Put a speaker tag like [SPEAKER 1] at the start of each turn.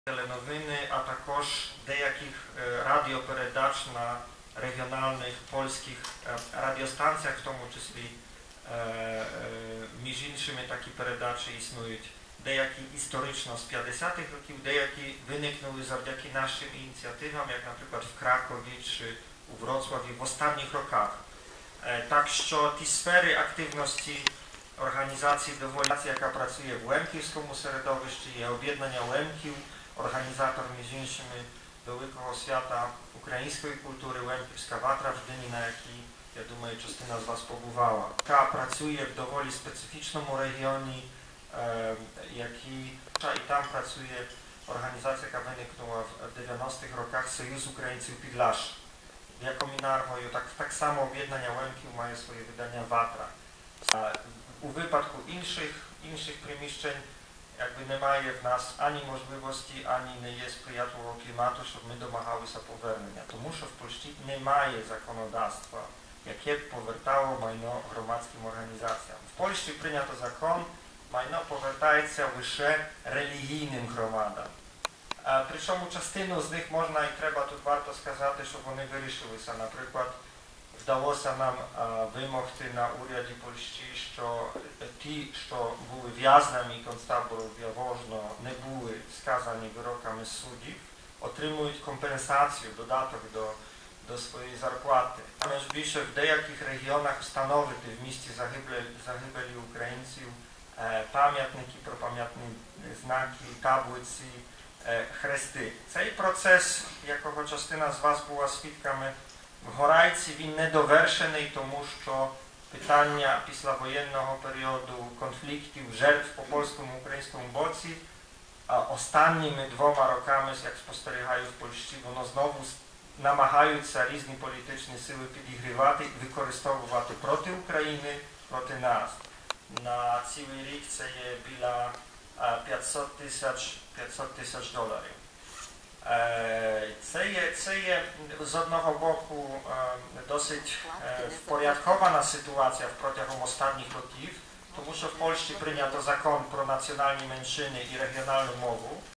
[SPEAKER 1] Теленовини, а також деяких радіопередач на регіональних польських радіостанціях, в тому числі між іншими такі передачі існують. Деякі історично з 50-х років, деякі виникнули завдяки нашим ініціативам, як наприклад в Кракові чи у Wrocławiu в останніх роках. Так що ті сфери активності організації доволі, яка працює в лемківському середовищі, є об'єднання лемків, організатор між іншими великого свята української культури Лемківська Ватра в Gdyni, на якій, я думаю, частина з вас побувала. Яка працює в доволі специфічному регіоні, і там працює організація, яка виникнула в 90-х роках, Союз Українців Підляшшя. Jakominarwою, tak samo objednania Łemkiw mają swoje wydania Watra. U wypadku інших приміщень якби немає в нас ані можливості, ані не є сприятливого клімату, щоб ми домагалися повернення. Тому що в Польщі немає законодавства, яке б повертало майно громадським організаціям. В Польщі прийнято закон, майно повертається лише релігійним громадам. Причому частину з них можна і треба тут варто сказати, щоб вони вирішилися. Наприклад, вдалося нам вимогти на уряді Польщі, що ті, що були в'язнями концтабору в Яворно, не були сказані вироками суддів, отримують компенсацію, додаток до своєї зарплати. Менш більше в деяких регіонах встановити в місті загибелі українців пам'ятники, пропам'ятні знаки, таблиці, хрести. Цей процес, якого частина з вас була свідками в Горайці, він недовершений, тому що питання післявоєнного періоду конфліктів, жертв по польському і українському боці останніми 2 роками, як спостерігаю в Польщі, воно знову намагаються різні політичні сили підігрівати і використовувати проти України, проти нас. На цілий рік це є біля 500 тисяч доларів. Це є з одного боку досить впорядкована ситуація протягом останніх років, тому що в Польщі прийнято закон про національні меншини і регіональну мову,